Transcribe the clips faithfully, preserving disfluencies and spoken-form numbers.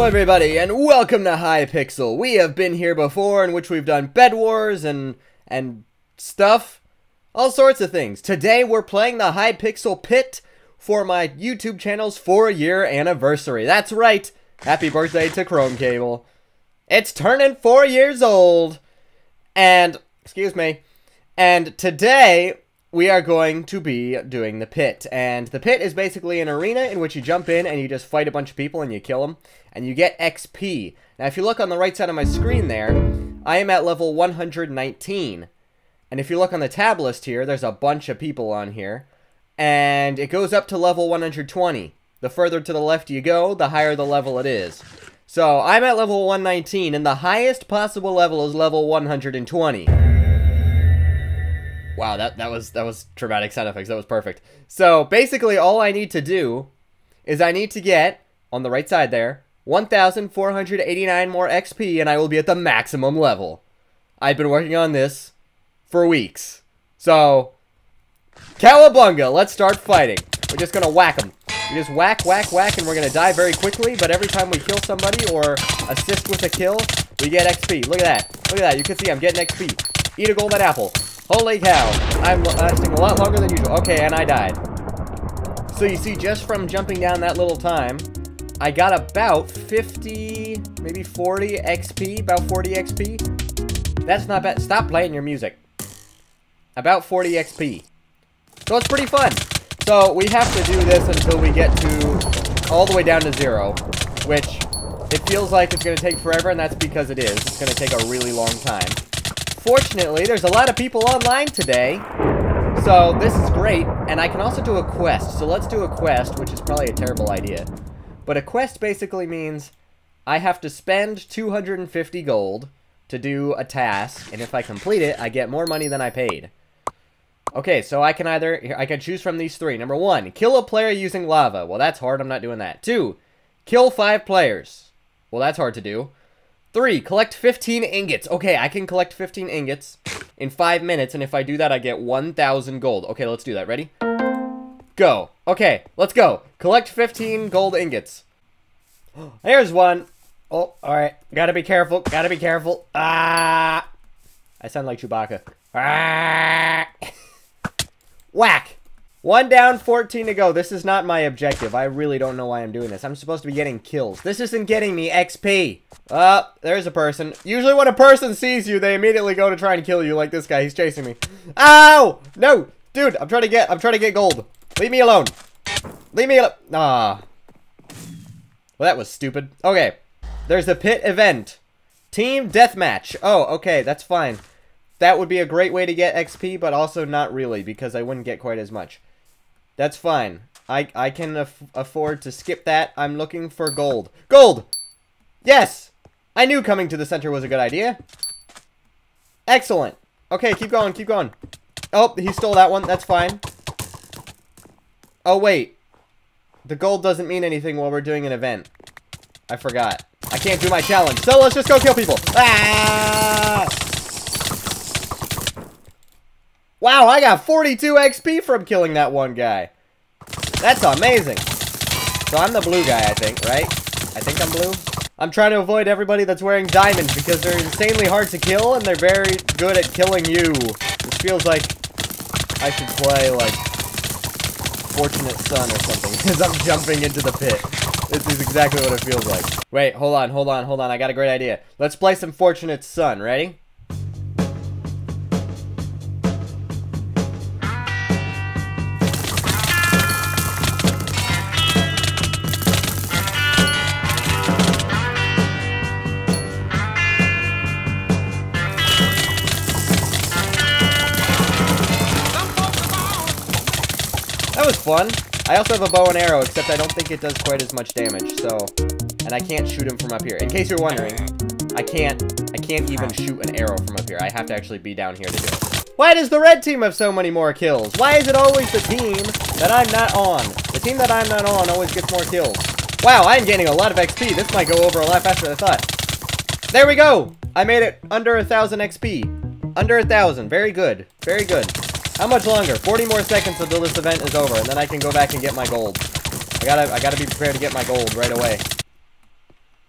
everybody, and welcome to Hypixel. We have been here before, in which we've done Bed Wars and and stuff, all sorts of things. Today we're playing the Hypixel Pit for my YouTube channel's four-year anniversary. That's right, happy birthday to Chrome Cable. It's turning four years old, and excuse me. And today we are going to be doing the pit, and the pit is basically an arena in which you jump in and you just fight a bunch of people and you kill them, and you get X P. Now, if you look on the right side of my screen there, I am at level one hundred nineteen, and if you look on the tab list here, there's a bunch of people on here, and it goes up to level one hundred twenty. The further to the left you go, the higher the level it is. So, I'm at level one nineteen, and the highest possible level is level one hundred twenty. Wow, that, that was that was dramatic sound effects. That was perfect. So, basically, all I need to do is I need to get, on the right side there, one thousand four hundred eighty-nine more X P, and I will be at the maximum level. I've been working on this for weeks. So, cowabunga, let's start fighting. We're just gonna whack them. We just whack, whack, whack, and we're gonna die very quickly, but every time we kill somebody or assist with a kill, we get X P. Look at that. Look at that. You can see I'm getting X P. Eat a golden apple. Holy cow, I'm lasting a lot longer than usual. Okay, and I died. So you see, just from jumping down that little time, I got about fifty, maybe forty X P, about forty X P. That's not bad. Stop playing your music. About forty X P. So it's pretty fun. So we have to do this until we get to all the way down to zero, which it feels like it's going to take forever, and that's because it is. It's going to take a really long time. Fortunately, there's a lot of people online today, so this is great, and I can also do a quest. So let's do a quest, which is probably a terrible idea. But a quest basically means I have to spend two hundred fifty gold to do a task, and if I complete it, I get more money than I paid. Okay, so I can either, I can choose from these three. Number one, kill a player using lava. Well, that's hard, I'm not doing that. Two, kill five players. Well, that's hard to do. Three, collect fifteen ingots. Okay, I can collect fifteen ingots in five minutes, and if I do that, I get one thousand gold. Okay, let's do that. Ready? Go. Okay, let's go. Collect fifteen gold ingots. Here's one. Oh, alright. Gotta be careful. Gotta be careful. Ah! I sound like Chewbacca. Ah! Whack! One down, fourteen to go. This is not my objective. I really don't know why I'm doing this. I'm supposed to be getting kills. This isn't getting me X P. Uh, there's a person. Usually when a person sees you, they immediately go to try and kill you, like this guy. He's chasing me. Ow! No! Dude, I'm trying to get, I'm trying to get gold. Leave me alone. Leave me alone. Ah. Well, that was stupid. Okay. There's a pit event. Team deathmatch. Oh, okay, that's fine. That would be a great way to get X P, but also not really, because I wouldn't get quite as much. That's fine. I, I can af afford to skip that. I'm looking for gold. Gold! Yes! I knew coming to the center was a good idea. Excellent. Okay, keep going, keep going. Oh, he stole that one. That's fine. Oh, wait. The gold doesn't mean anything while we're doing an event. I forgot. I can't do my challenge, so let's just go kill people. Ah! Wow, I got forty-two X P from killing that one guy. That's amazing. So I'm the blue guy, I think, right? I think I'm blue. I'm trying to avoid everybody that's wearing diamonds because they're insanely hard to kill and they're very good at killing you. This feels like I should play, like, Fortunate Son or something because I'm jumping into the pit. This is exactly what it feels like. Wait, hold on, hold on, hold on. I got a great idea. Let's play some Fortunate Son. Ready? That was fun. I also have a bow and arrow, except I don't think it does quite as much damage, so... And I can't shoot him from up here. In case you're wondering, I can't... I can't even shoot an arrow from up here. I have to actually be down here to do it. Why does the red team have so many more kills? Why is it always the team that I'm not on? The team that I'm not on always gets more kills. Wow, I'm gaining a lot of X P. This might go over a lot faster than I thought. There we go! I made it under a thousand X P. Under a thousand. Very good. Very good. How much longer? forty more seconds until this event is over, and then I can go back and get my gold. I gotta, I gotta be prepared to get my gold right away.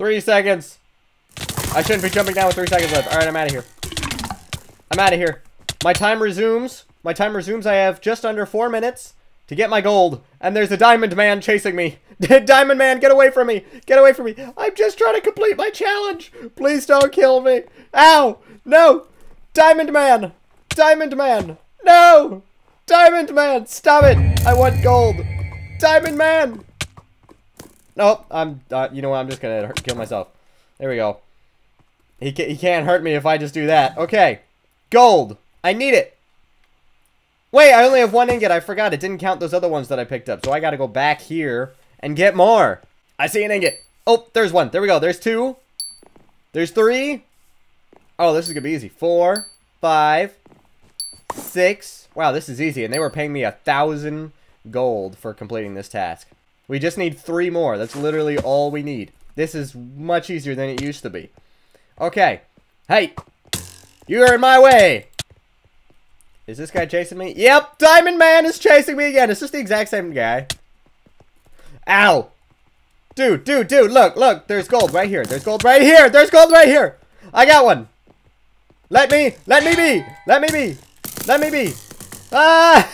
Three seconds. I shouldn't be jumping down with three seconds left. Alright, I'm out of here. I'm out of here. My time resumes. My time resumes. I have just under four minutes to get my gold. And there's a diamond man chasing me. Diamond man, get away from me. Get away from me. I'm just trying to complete my challenge. Please don't kill me. Ow. No. Diamond man. Diamond man. No. Diamond man. Stop it. I want gold. Diamond man. Nope. I'm, uh, you know what? I'm just going to kill myself. There we go. He, ca he can't hurt me if I just do that. Okay. Gold. I need it. Wait, I only have one ingot. I forgot. It didn't count those other ones that I picked up. So I got to go back here and get more. I see an ingot. Oh, there's one. There we go. There's two. There's three. Oh, this is going to be easy. Four, five, six. Wow, this is easy. And they were paying me a thousand gold for completing this task. We just need three more. That's literally all we need. This is much easier than it used to be. Okay. Hey. You're in my way. Is this guy chasing me? Yep. Diamond Man is chasing me again. It's just the exact same guy. Ow. Dude, dude, dude. Look, look. There's gold right here. There's gold right here. There's gold right here. I got one. Let me. Let me be. Let me be. Let me be. Ah.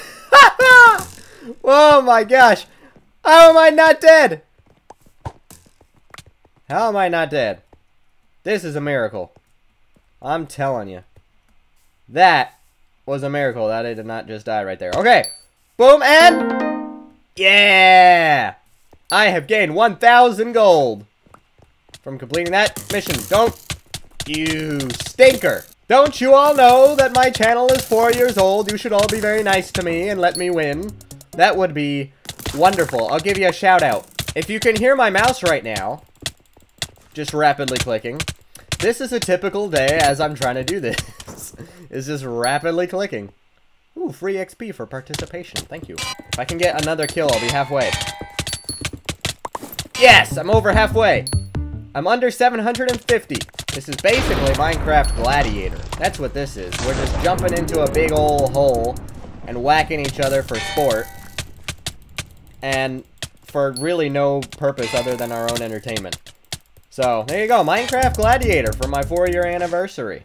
Oh my gosh. How am I not dead? How am I not dead? This is a miracle. I'm telling you. That was a miracle that I did not just die right there. Okay. Boom and... Yeah! I have gained one thousand gold from completing that mission. Don't... You stinker. Don't you all know that my channel is four years old? You should all be very nice to me and let me win. That would be wonderful. I'll give you a shout out. If you can hear my mouse right now, just rapidly clicking, this is a typical day as I'm trying to do this. It's just rapidly clicking. Ooh, free X P for participation. Thank you. If I can get another kill, I'll be halfway. Yes, I'm over halfway. I'm under seven hundred fifty. This is basically Minecraft Gladiator. That's what this is. We're just jumping into a big old hole and whacking each other for sport. And for really no purpose other than our own entertainment. So, there you go. Minecraft Gladiator for my four-year anniversary.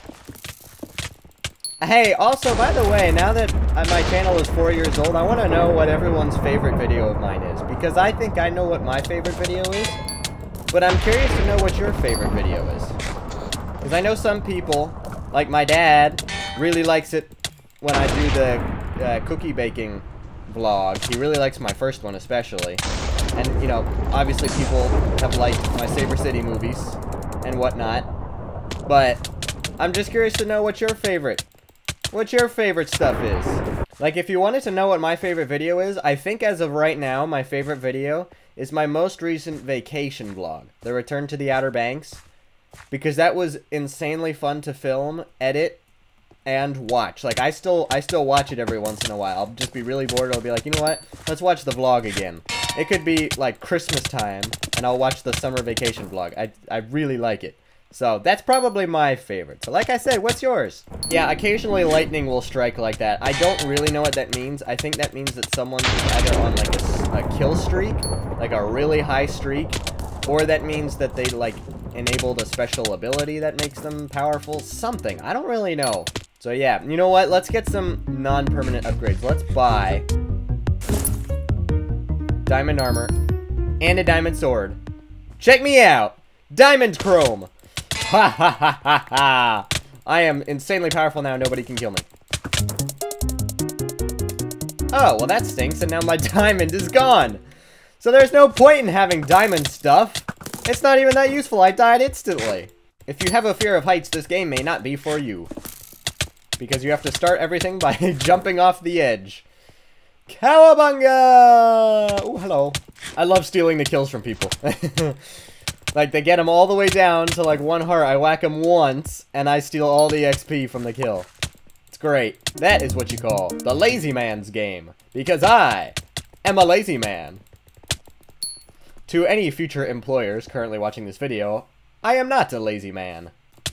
Hey, also, by the way, now that my channel is four years old, I want to know what everyone's favorite video of mine is. Because I think I know what my favorite video is. But I'm curious to know what your favorite video is. Because I know some people, like my dad, really likes it when I do the uh, cookie baking vlog. He really likes my first one especially. And, you know, obviously people have liked my Saber City movies and whatnot. But I'm just curious to know what your favorite, what your favorite stuff is. Like, if you wanted to know what my favorite video is, I think as of right now, my favorite video is my most recent vacation vlog, The Return to the Outer Banks. Because that was insanely fun to film, edit, and watch. Like, I still I still watch it every once in a while. I'll just be really bored. I'll be like, you know what? Let's watch the vlog again. It could be, like, Christmas time, and I'll watch the summer vacation vlog. I, I really like it. So, that's probably my favorite. So, like I said, what's yours? Yeah, occasionally lightning will strike like that. I don't really know what that means. I think that means that someone's either on, like, a, a kill streak, like a really high streak, or that means that they, like, enabled a special ability that makes them powerful. Something. I don't really know. So, yeah. You know what? Let's get some non-permanent upgrades. Let's buy diamond armor and a diamond sword. Check me out! Diamond chrome! Ha ha ha ha ha! I am insanely powerful now, nobody can kill me. Oh, well that stinks, and now my diamond is gone! So there's no point in having diamond stuff. It's not even that useful, I died instantly. If you have a fear of heights, this game may not be for you. Because you have to start everything by jumping off the edge. Cowabunga! Oh, hello. I love stealing the kills from people. Like, they get them all the way down to, like, one heart. I whack them once, and I steal all the X P from the kill. It's great. That is what you call the lazy man's game. Because I am a lazy man. To any future employers currently watching this video, I am not a lazy man.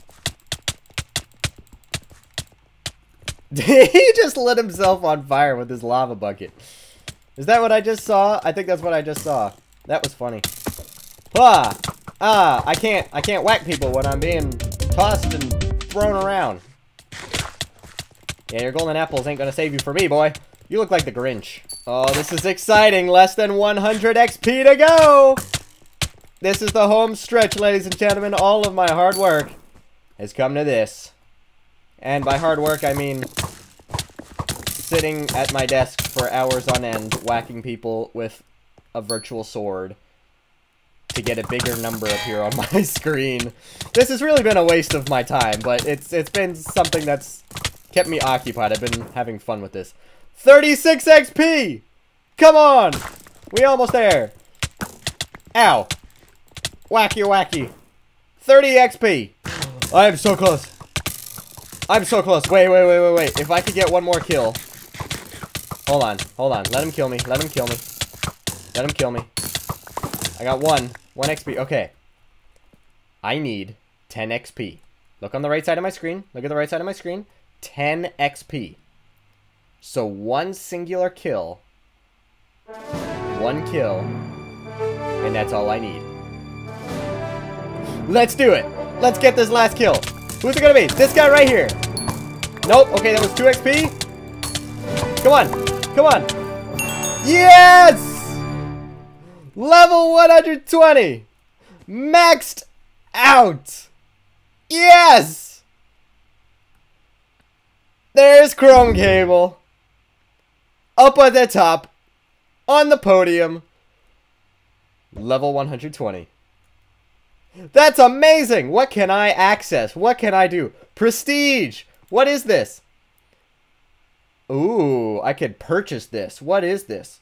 He just lit himself on fire with his lava bucket. Is that what I just saw? I think that's what I just saw. That was funny. Ah! Ah, I can't, I can't whack people when I'm being tossed and thrown around. Yeah, your golden apples ain't gonna save you for me, boy. You look like the Grinch. Oh, this is exciting. Less than one hundred X P to go. This is the home stretch, ladies and gentlemen. All of my hard work has come to this. And by hard work, I mean sitting at my desk for hours on end, whacking people with a virtual sword to get a bigger number appear on my screen. This has really been a waste of my time, but it's it's been something that's kept me occupied. I've been having fun with this. thirty-six X P! Come on! We almost there. Ow. Wacky wacky. thirty X P. I am so close. I'm so close. Wait, wait, wait, wait, wait. If I could get one more kill. Hold on, hold on. Let him kill me. Let him kill me. Let him kill me. I got one. One X P. Okay. I need ten X P. Look on the right side of my screen. Look at the right side of my screen. ten X P. So one singular kill. One kill. And that's all I need. Let's do it. Let's get this last kill. Who's it gonna be? This guy right here. Nope. Okay, that was two X P. Come on. Come on. Yes! Level one hundred twenty. Maxed out. Yes! There's Chrome Cable. Up at the top. On the podium. Level one hundred twenty. That's amazing! What can I access? What can I do? Prestige! What is this? Ooh, I could purchase this. What is this?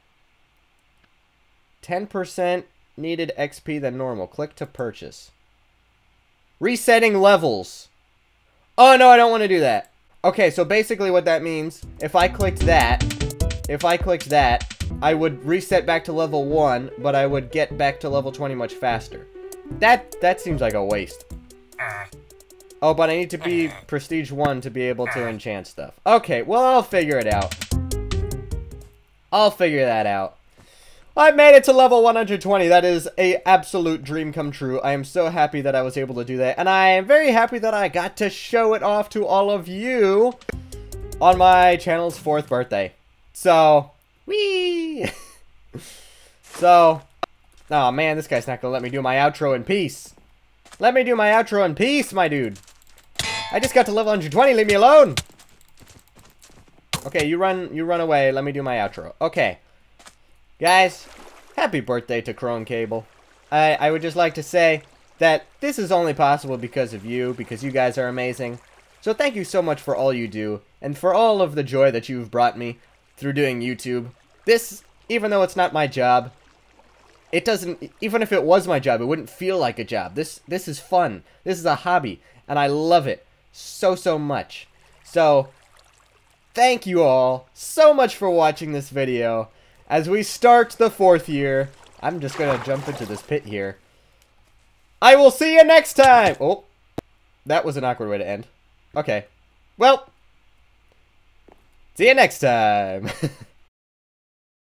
ten percent needed X P than normal. Click to purchase. Resetting levels. Oh, no, I don't want to do that. Okay, so basically what that means, if I clicked that, if I clicked that, I would reset back to level one, but I would get back to level twenty much faster. That that seems like a waste. Oh, but I need to be Prestige one to be able to enchant stuff. Okay, well, I'll figure it out. I'll figure that out. I made it to level one hundred twenty. That is a absolute dream come true. I am so happy that I was able to do that. And I am very happy that I got to show it off to all of you on my channel's fourth birthday. So, whee! So... Oh man, this guy's not gonna let me do my outro in peace. Let me do my outro in peace, my dude. I just got to level one hundred twenty, leave me alone. Okay, you run you run away, let me do my outro. Okay. Guys, happy birthday to Chrome Cable. I, I would just like to say that this is only possible because of you, because you guys are amazing. So thank you so much for all you do, and for all of the joy that you've brought me through doing YouTube. This, even though it's not my job, it doesn't, even if it was my job, it wouldn't feel like a job. This this is fun. This is a hobby. And I love it so, so much. So, thank you all so much for watching this video. As we start the fourth year, I'm just going to jump into this pit here. I will see you next time. Oh, that was an awkward way to end. Okay. Well, see you next time.